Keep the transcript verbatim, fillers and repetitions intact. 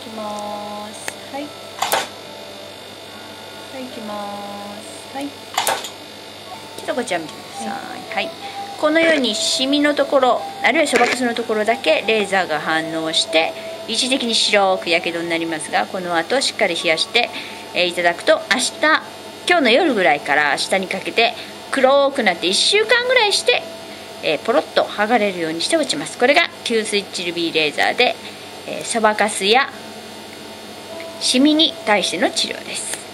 きます。はいはい、いきます。はい、ちょっとこちら見てください。はい、このようにシミのところ、あるいはそばかすのところだけレーザーが反応して一時的に白くやけどになりますが、この後しっかり冷やして、えー、いただくと、明日今日の夜ぐらいから明日にかけて黒くなっていっしゅうかんぐらいして、えー、ポロッと剥がれるようにして落ちます。これが Q スイッチルビーレーザーでそばかすやシミに対しての治療です。